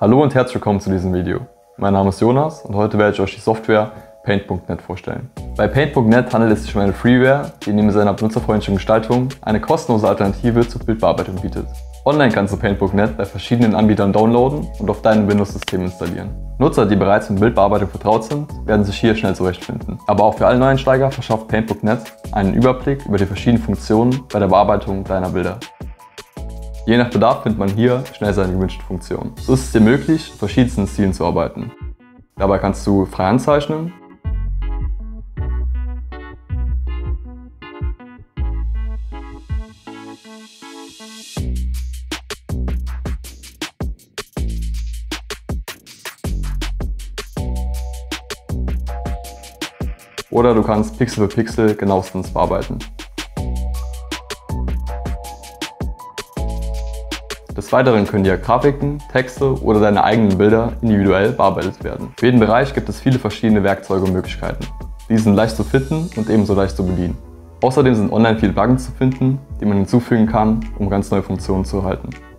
Hallo und herzlich willkommen zu diesem Video. Mein Name ist Jonas und heute werde ich euch die Software Paint.net vorstellen. Bei Paint.net handelt es sich um eine Freeware, die neben seiner benutzerfreundlichen Gestaltung eine kostenlose Alternative zur Bildbearbeitung bietet. Online kannst du Paint.net bei verschiedenen Anbietern downloaden und auf deinem Windows-System installieren. Nutzer, die bereits mit Bildbearbeitung vertraut sind, werden sich hier schnell zurechtfinden. Aber auch für alle Neueinsteiger verschafft Paint.net einen Überblick über die verschiedenen Funktionen bei der Bearbeitung deiner Bilder. Je nach Bedarf findet man hier schnell seine gewünschten Funktionen. So ist es dir möglich, in verschiedensten Stilen zu arbeiten. Dabei kannst du frei anzeichnen, oder du kannst Pixel für Pixel genauestens bearbeiten. Des Weiteren können dir Grafiken, Texte oder deine eigenen Bilder individuell bearbeitet werden. Für jeden Bereich gibt es viele verschiedene Werkzeuge und Möglichkeiten. Diese sind leicht zu finden und ebenso leicht zu bedienen. Außerdem sind online viele Plugins zu finden, die man hinzufügen kann, um ganz neue Funktionen zu erhalten.